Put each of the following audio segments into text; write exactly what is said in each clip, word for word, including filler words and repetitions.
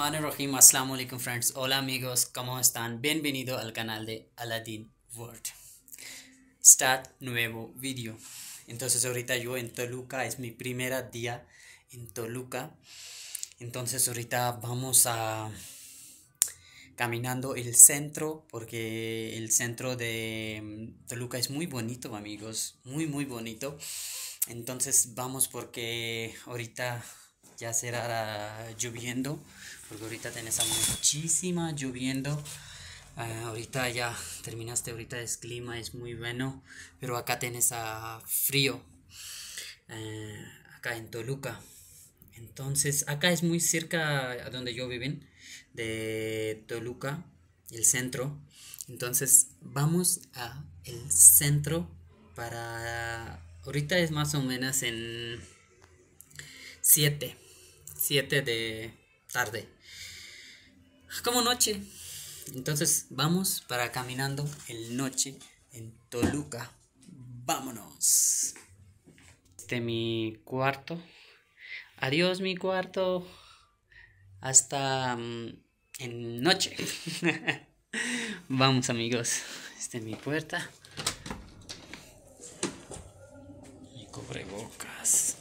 Bismillahirrahmanirrahim. Assalamu alaikum friends. Hola amigos, ¿cómo están? Bienvenido al canal de Aladdin World. Start nuevo video. Entonces ahorita yo en Toluca, es mi primer día en Toluca. Entonces ahorita vamos a caminando el centro, porque el centro de Toluca es muy bonito, amigos, muy muy bonito. Entonces vamos porque ahorita ya será lloviendo, porque ahorita tenés muchísima lloviendo. Uh, ahorita ya terminaste, ahorita es clima, es muy bueno, pero acá tenés a frío, uh, acá en Toluca. Entonces acá es muy cerca a donde yo viven, de Toluca, el centro. Entonces vamos a el centro para, ahorita es más o menos en siete de tarde, como noche. Entonces vamos para caminando el noche en Toluca. Vámonos. Este es mi cuarto. Adiós mi cuarto. Hasta um, en noche. Vamos amigos. Esta es mi puerta. Mi cubrebocas.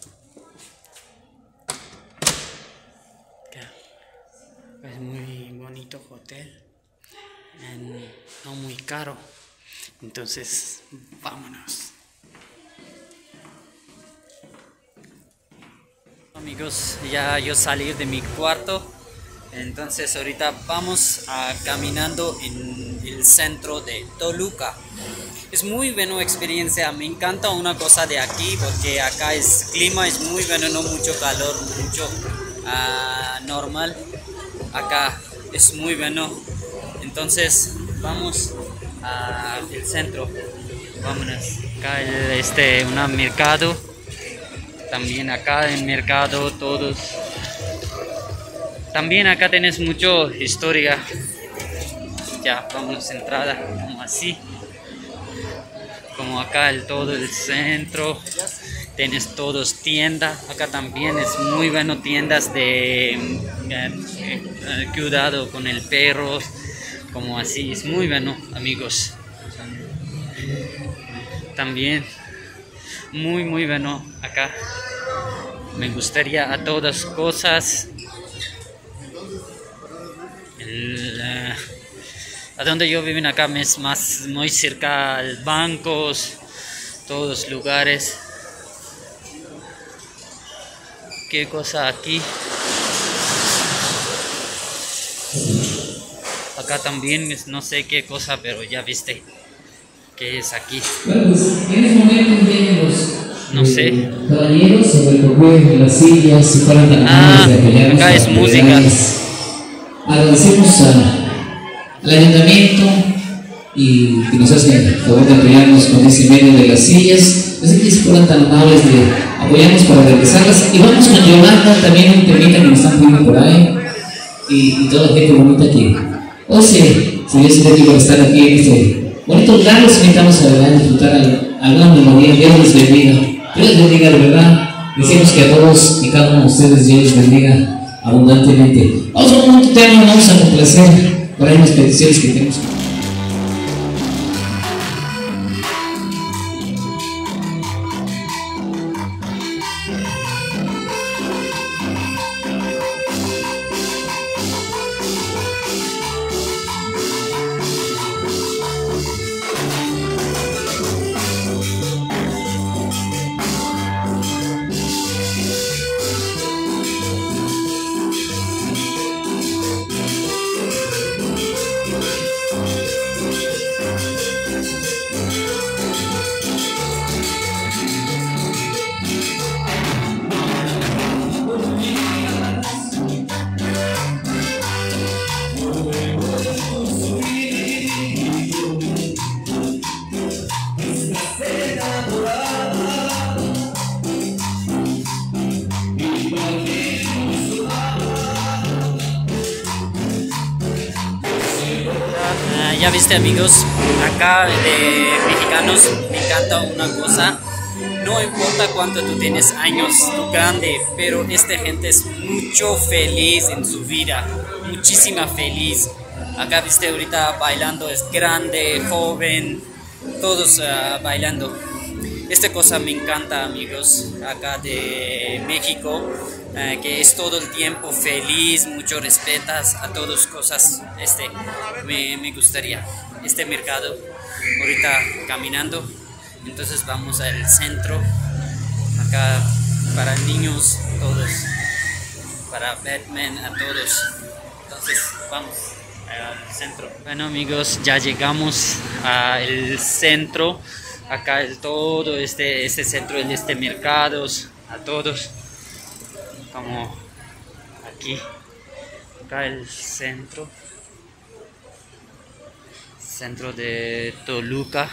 Es muy bonito hotel, en, no muy caro. Entonces vámonos amigos. Ya yo salí de mi cuarto, entonces ahorita vamos a caminando en el centro de Toluca. Es muy buena experiencia, me encanta una cosa de aquí, porque acá es clima, es muy bueno, no mucho calor, mucho uh, normal. Acá es muy bueno. Entonces vamos al centro. Vámonos. Acá este un mercado. También acá en mercado todos. También acá tenés mucho historia. Ya vamos entrada como así. Como acá el todo el centro. Tienes todos tiendas. Acá también es muy bueno, tiendas de eh, eh, cuidado con el perro, como así, es muy bueno amigos. También muy muy bueno acá. Me gustaría a todas cosas. El, uh, a donde yo vivo acá es más muy cerca al bancos, todos lugares. ¿Qué cosa aquí? Acá también es, no sé qué cosa, pero ya viste qué es aquí. Bueno, pues en este momento vienen los no sé. caballeros sobre el juego de las sillas, si fueran tan Ah, amables de apoyarnos. acá es música. Agradecemos al ayuntamiento y que nos hacen el favor de apoyarnos con ese medio de las sillas. Así que si fueran tan amables de apoyarnos para regresarlas. Y vamos con Yolanda, también un temita que nos están pidiendo por ahí. Y, y toda la gente bonita aquí. O sea, si Dios quiere que por estar aquí en este bonito lugar, los invitamos a, a disfrutar alguna melodía. Dios les bendiga. Dios les bendiga de verdad. Decimos que a todos y cada uno de ustedes Dios les bendiga abundantemente. Vamos a un tema, vamos a complacer por ahí unas peticiones que tenemos. Ya viste amigos, acá de mexicanos me encanta una cosa, no importa cuánto tú tienes años, tú grande, pero esta gente es mucho feliz en su vida, muchísima feliz. Acá viste ahorita bailando, es grande, joven, todos uh, bailando. Esta cosa me encanta, amigos, acá de México, uh, que es todo el tiempo feliz, mucho respetas a todas cosas. Este me, me gustaría, este mercado, ahorita caminando. Entonces vamos al centro, acá para niños, todos, para Batman, a todos. Entonces vamos al centro. Bueno, amigos, ya llegamos al centro. Acá es todo este, este centro, en este mercados, a todos, como aquí, acá el centro, centro de Toluca,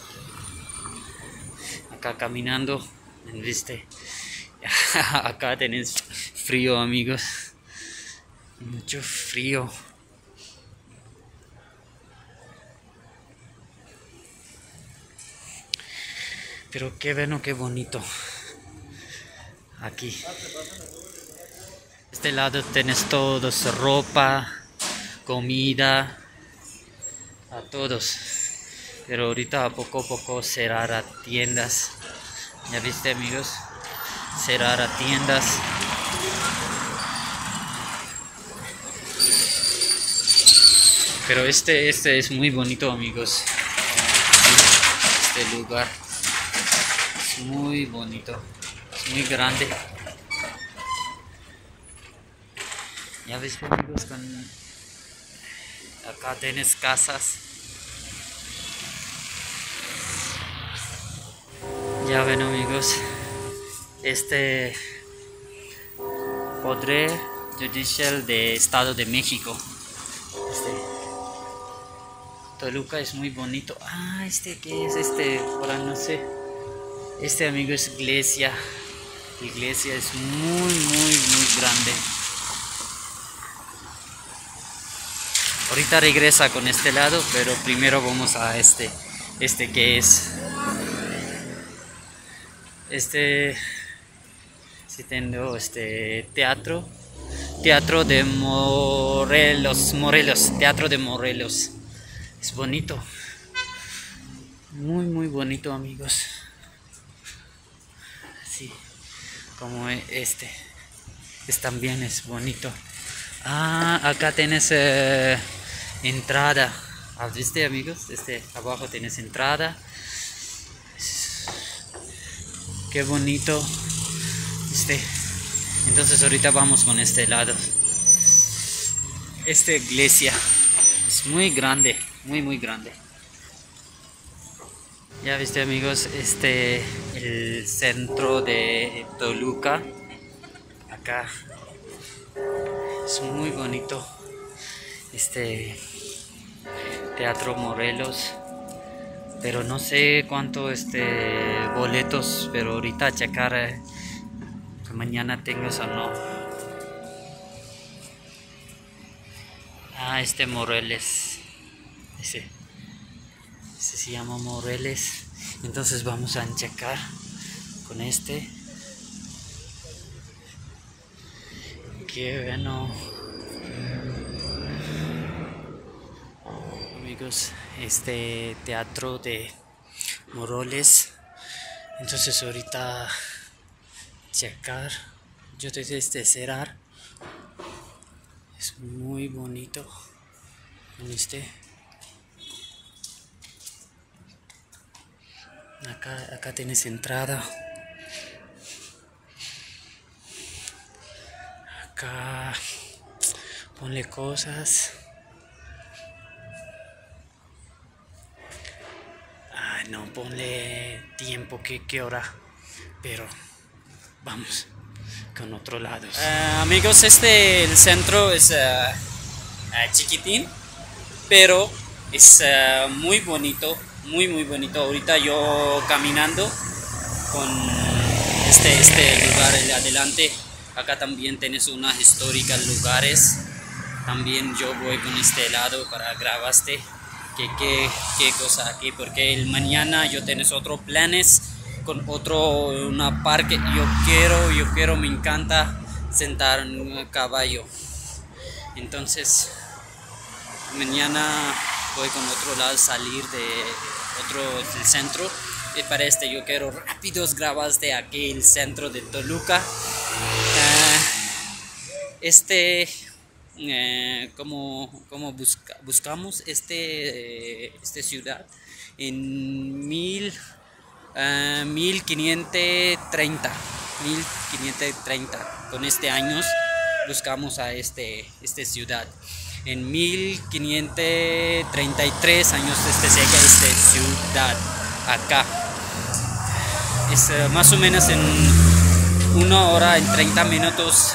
acá caminando, viste, acá tenés frío, amigos, mucho frío. Pero qué bueno, qué bonito. Aquí. Este lado tenés todos, ropa, comida, a todos. Pero ahorita a poco a poco cerrar tiendas. ¿Ya viste, amigos? Cerrar tiendas. Pero este, este es muy bonito, amigos. Este lugar. Muy bonito, es muy grande. Ya ves, amigos, con acá tienes casas. Ya ven, amigos, este Poder Judicial de Estado de México. Este Toluca es muy bonito. Ah, este ¿qué es este? Ahora no sé. Este, amigo, es iglesia. La iglesia es muy, muy, muy grande. Ahorita regresa con este lado, pero primero vamos a este. Este que es. Este. Si tengo este teatro. Teatro de Morelos. Morelos. Teatro de Morelos. Es bonito. Muy, muy bonito, amigos. Sí, como este, este también es bonito. Ah, acá tienes eh, entrada. ¿Viste, amigos? Este abajo tienes entrada. Qué bonito. Este. Entonces ahorita vamos con este lado. Esta iglesia es muy grande, muy muy grande. Ya viste, amigos, este el centro de Toluca. Acá es muy bonito. Este Teatro Morelos. Pero no sé cuánto este boletos, pero ahorita a checar eh, que mañana tengas o no. Ah, este Morelos. Ese. Este se llama Morelos. Entonces vamos a checar con este. Qué bueno. Amigos, este teatro de Morelos. Entonces ahorita checar. Yo te este cerrar. Es muy bonito. ¿Viste? Acá, acá tienes entrada. Acá ponle cosas. Ay, no, ponle tiempo, que qué hora. Pero vamos con otro lado. Uh, amigos, este el centro es uh, uh, chiquitín, pero es uh, muy bonito. Muy muy bonito. Ahorita yo caminando con este, este lugar adelante. Acá también tienes unas históricas lugares. También yo voy con este lado para grabaste que qué, qué cosa aquí, porque el mañana yo tienes otros planes con otro, una parque. Yo quiero, yo quiero, me encanta sentar en un caballo. Entonces, mañana voy con otro lado, salir de otro del centro. Y para este yo quiero rápidos grabar de aquí el centro de Toluca. Uh, este, uh, como, como busca, buscamos este, uh, este ciudad en mil, uh, mil quinientos treinta. Con este años buscamos a este, este ciudad. En mil quinientos treinta y tres años este llega esta ciudad acá. Es uh, más o menos en una hora en treinta minutos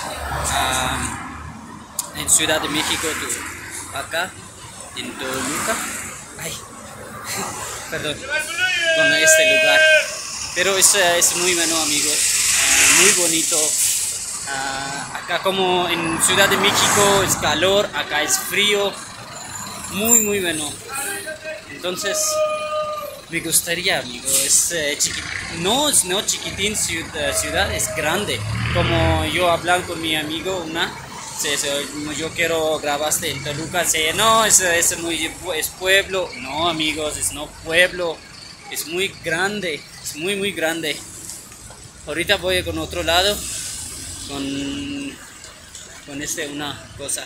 uh, en Ciudad de México, acá en Toluca. Ay, perdón, con este lugar. Pero es, uh, es muy bueno, amigos, uh, muy bonito. Uh, acá como en Ciudad de México es calor, acá es frío, muy muy bueno. Entonces me gustaría, amigo, es eh, chiqui no es no chiquitín ciudad, ciudad, es grande. Como yo hablando con mi amigo, una, se, se, yo quiero grabaste en Toluca, se, no, es, es muy, es pueblo. No, amigos, es no pueblo, es muy grande, es muy muy grande. Ahorita voy con otro lado, con, con este una cosa,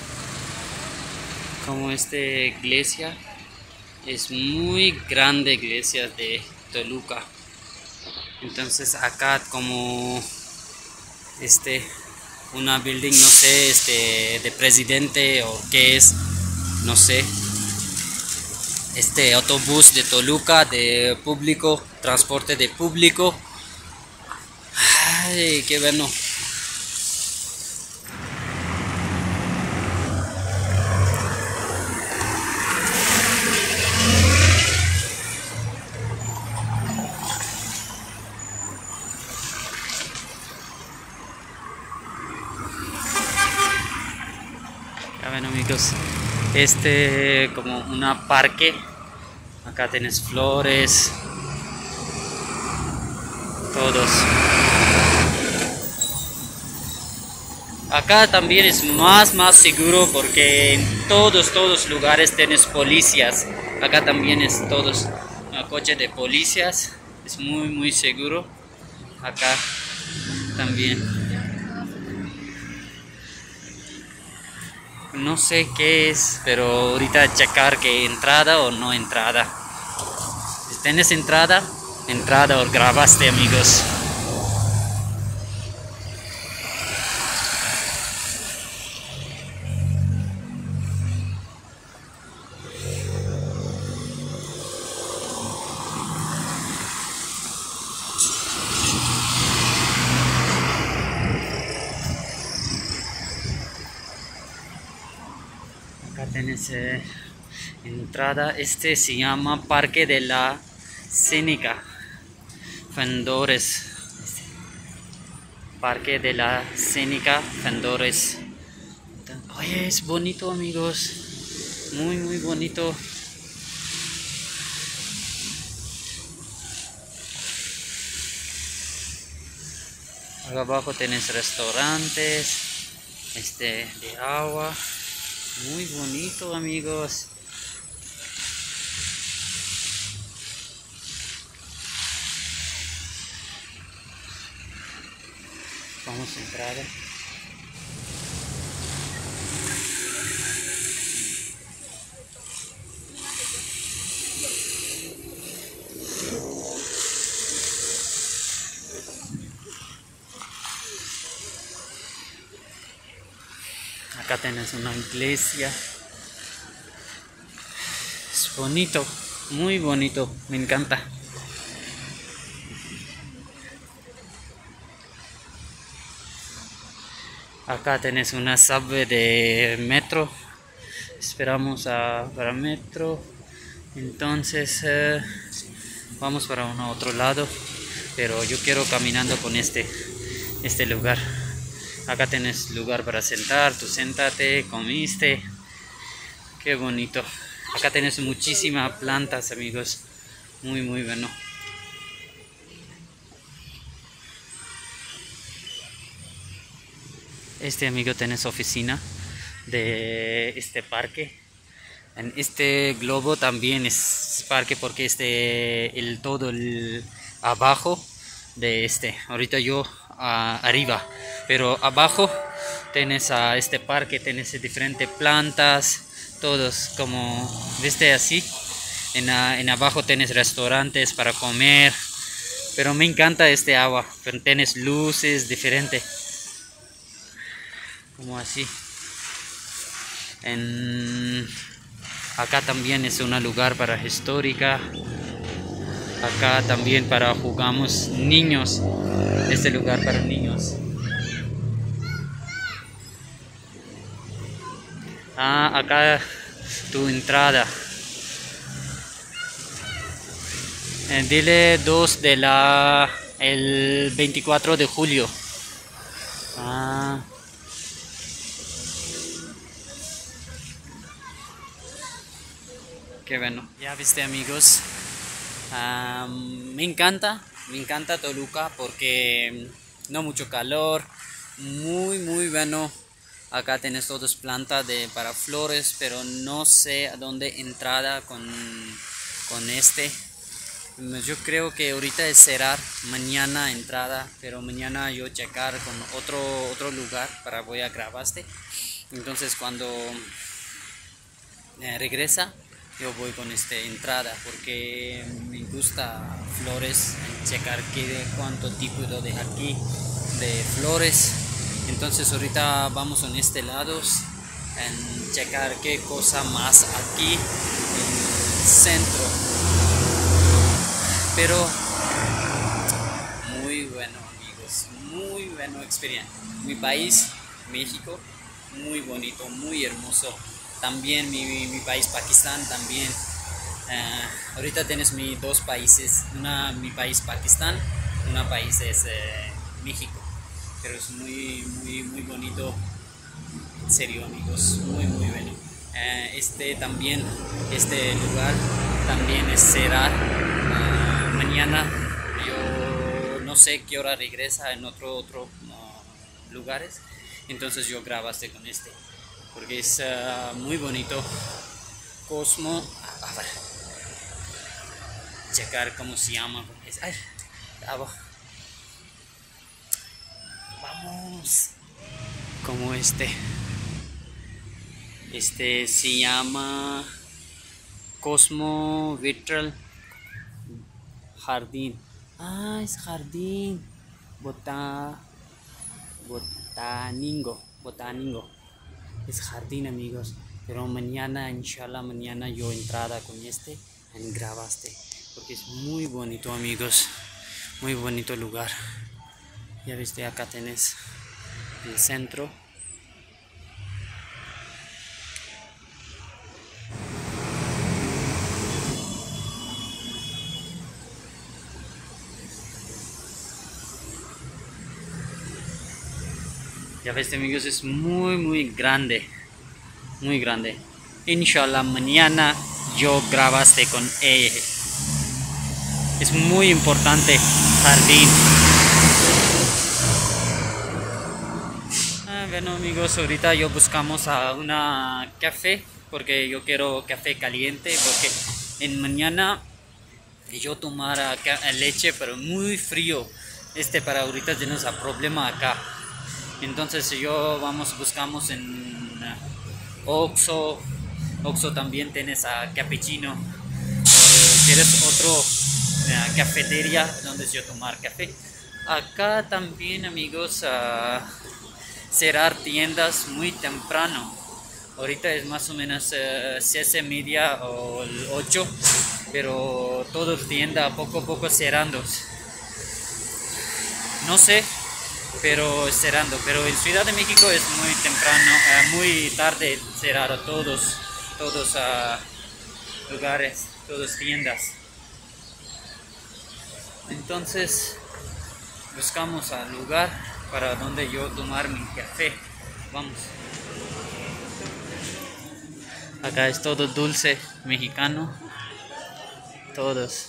como este iglesia. Es muy grande iglesia de Toluca. Entonces acá como este una building, no sé, este de presidente o qué es, no sé. Este autobús de Toluca de público, transporte de público. Ay, qué bueno. Ya ven, amigos, este como una parque. Acá tenés flores, todos. Acá también es más más seguro porque en todos todos lugares tenés policías. Acá también es todos uh, coches de policías, es muy muy seguro. Acá también. No sé qué es, pero ahorita checar que entrada o no entrada. Si tienes entrada, entrada o grabaste, amigos. Acá tenés eh, entrada. Este se llama Parque de la Cénica Fendores. Parque de la Cénica Fendores. Oye, es bonito, amigos, muy muy bonito. Acá abajo tenés restaurantes, este de agua. Muy bonito, amigos. Vamos a entrar. Acá tenés una iglesia. Es bonito, muy bonito, me encanta. Acá tenés una subway de metro. Esperamos a, para metro. Entonces eh, vamos para un otro lado. Pero yo quiero caminando con este, este lugar. Acá tenés lugar para sentar, tú sentate, comiste. Qué bonito. Acá tenés muchísimas plantas, amigos. Muy, muy bueno. Este amigo tenés oficina de este parque. En este globo también es parque porque este el todo el abajo de este. Ahorita yo uh, arriba, pero abajo tenés a este parque, tenés diferentes plantas, todos como viste así. En, uh, en abajo tenés restaurantes para comer, pero me encanta este agua. Tenés luces diferentes, como así. En acá también es un lugar para histórica. Acá también para jugamos niños. Este lugar para niños. Ah, acá tu entrada. Eh, dile dos de la el veinticuatro de julio. Ah. Qué bueno. Ya viste amigos. Um, me encanta, me encanta Toluca porque no mucho calor, muy muy bueno. Acá tenés todas plantas de para flores, pero no sé a dónde entrada con, con este. Yo creo que ahorita es cerrar, mañana entrada, pero mañana yo checar con otro otro lugar para voy a grabaste. Entonces cuando eh, regresa yo voy con esta entrada porque me gusta flores, checar qué, cuánto tipo de aquí de flores. Entonces ahorita vamos en este lado en checar qué cosa más aquí en el centro, pero muy bueno amigos, muy bueno experiencia. Mi país México muy bonito, muy hermoso. También mi, mi, mi país Pakistán también. Uh, ahorita tienes mis dos países, una mi país Pakistán, una país es eh, México, pero es muy muy muy bonito, en serio amigos, muy muy bueno. Uh, este también, este lugar también es será uh, mañana. Yo no sé qué hora regresa en otro otro uh, lugares, entonces yo grabaste con este. Porque es uh, muy bonito. Cosmo. A ver. Checar cómo se llama. Es, ay, vamos. Como este. Este se llama Cosmo Vitral Jardín. Ah, es jardín. Bota. Botaningo. Botaningo. Es jardín amigos, pero mañana inshallah mañana yo entrada con este en grabaste porque es muy bonito amigos, muy bonito lugar. Ya viste, acá tenés el centro. Ya ves amigos, es muy muy grande, muy grande. Inshallah mañana yo grabaste con él. Es muy importante jardín. Ah, bueno amigos, ahorita yo buscamos a una café porque yo quiero café caliente porque en mañana yo tomara leche pero muy frío. Este para ahorita tenemos a problema acá. Entonces yo vamos, buscamos en Oxxo. Oxxo también tienes a cappuccino. O quieres otro uh, cafetería donde yo tomar café. Acá también amigos uh, cerrar tiendas muy temprano. Ahorita es más o menos uh, seis y media o ocho, pero todo tienda poco a poco cerrando. No sé, pero cerrando, pero en Ciudad de México es muy temprano, uh, muy tarde cerrar todos, todos uh, lugares, todas tiendas. Entonces buscamos al lugar para donde yo tomar mi café. Vamos. Acá es todo dulce mexicano, todos.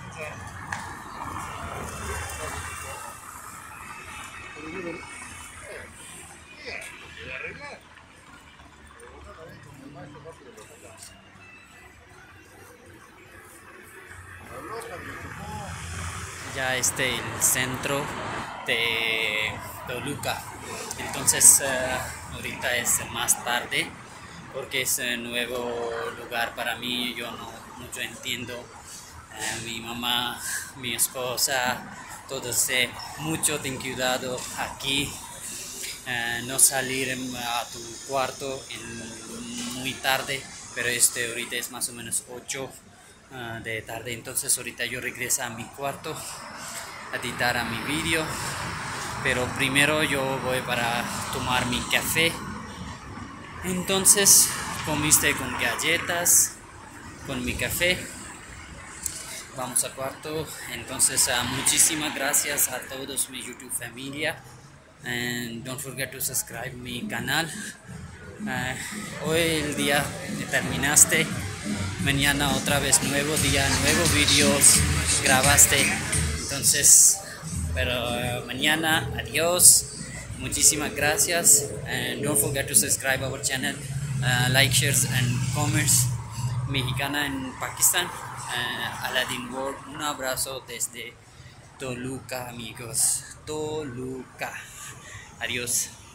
Ya este el centro de Toluca. Entonces uh, ahorita es más tarde porque es un nuevo lugar para mí. Yo no mucho entiendo. Uh, mi mamá, mi esposa, todos eh, mucho ten cuidado aquí. Uh, no salir a tu cuarto en, muy tarde, pero este ahorita es más o menos ocho uh, de tarde. Entonces ahorita yo regreso a mi cuarto a editar a mi vídeo, pero primero yo voy para tomar mi café. Entonces comiste con galletas, con mi café. Vamos al cuarto. Entonces uh, muchísimas gracias a todos mi YouTube familia, and don't forget to subscribe mi canal. Uh, hoy el día terminaste, mañana otra vez nuevo día, nuevos vídeos grabaste. Entonces, pero uh, mañana, adiós, muchísimas gracias, and don't forget to subscribe our channel, uh, like, shares and comments. Mexicana en Pakistán, uh, Aladdin World. Un abrazo desde Toluca, amigos. Toluca. Adiós.